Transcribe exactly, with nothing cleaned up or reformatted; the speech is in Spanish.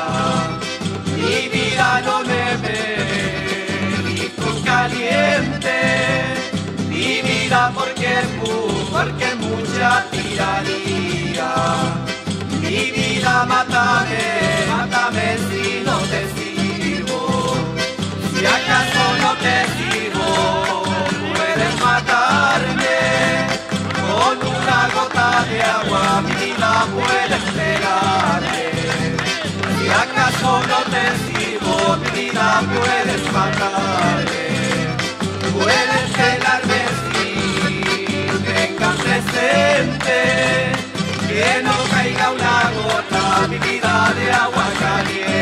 Mi vida no me medito caliente, mi vida porque es mu- porque es mucha tiranía. Mi vida mátame, mátame si no te sirvo. Si acaso no te sirvo, puedes matarme. Con una gota de agua mi vida puedes pegarme. Si acaso no te sirvo, mi vida puedes matarme. Puedes pelarme si tengas presente que no caiga una gota mi vida de agua caliente.